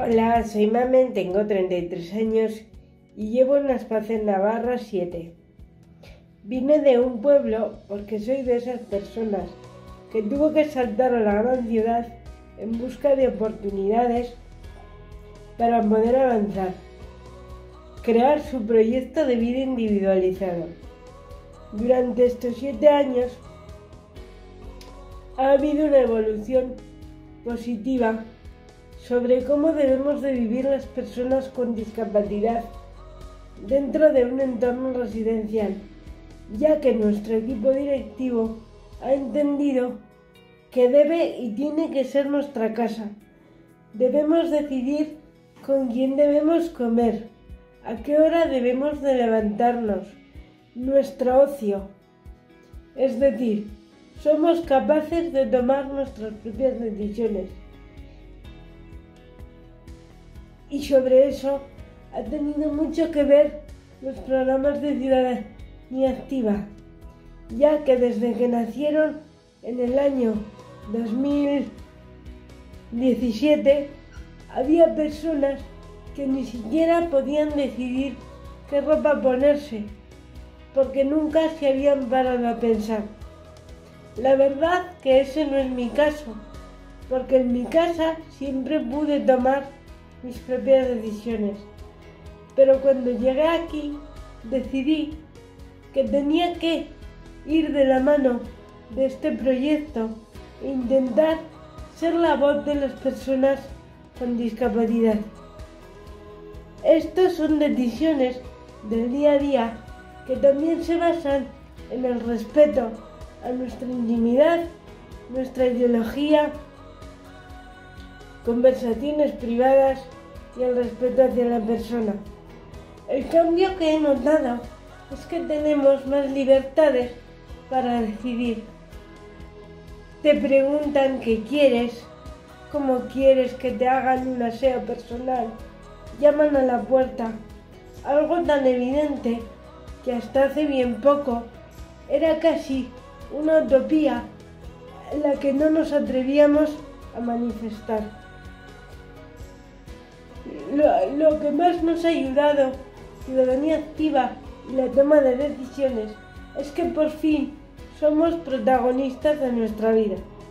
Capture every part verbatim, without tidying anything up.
Hola, soy Mamen, tengo treinta y tres años y llevo en Aspaz en Navarra siete. Vine de un pueblo porque soy de esas personas que tuvo que saltar a la gran ciudad en busca de oportunidades para poder avanzar, crear su proyecto de vida individualizado. Durante estos siete años ha habido una evolución positiva sobre cómo debemos de vivir las personas con discapacidad dentro de un entorno residencial, ya que nuestro equipo directivo ha entendido que debe y tiene que ser nuestra casa. Debemos decidir con quién debemos comer, a qué hora debemos de levantarnos, nuestro ocio. Es decir, somos capaces de tomar nuestras propias decisiones. Y sobre eso ha tenido mucho que ver los programas de ciudadanía activa, ya que desde que nacieron en el año dos mil diecisiete había personas que ni siquiera podían decidir qué ropa ponerse, porque nunca se habían parado a pensar. La verdad que ese no es mi caso, porque en mi casa siempre pude tomar mis propias decisiones. Pero cuando llegué aquí, decidí que tenía que ir de la mano de este proyecto e intentar ser la voz de las personas con discapacidad. Estas son decisiones del día a día que también se basan en el respeto a nuestra intimidad, nuestra ideología, conversaciones privadas y el respeto hacia la persona. El cambio que he notado es que tenemos más libertades para decidir. Te preguntan qué quieres, cómo quieres que te hagan un aseo personal, llaman a la puerta, algo tan evidente que hasta hace bien poco era casi una utopía en la que no nos atrevíamos a manifestar. Lo, lo que más nos ha ayudado, ciudadanía activa y la toma de decisiones, es que por fin somos protagonistas de nuestra vida.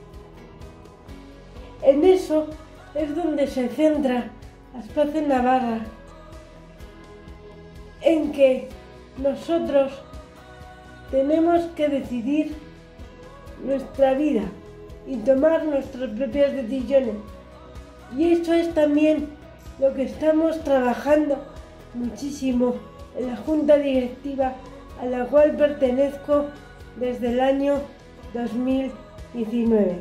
En eso es donde se centra Aspaz en Navarra, en que nosotros tenemos que decidir nuestra vida y tomar nuestras propias decisiones. Y eso es también lo que estamos trabajando muchísimo en la Junta Directiva a la cual pertenezco desde el año dos mil diecinueve.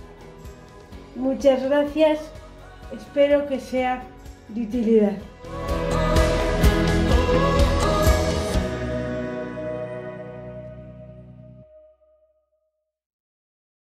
Muchas gracias, espero que sea de utilidad.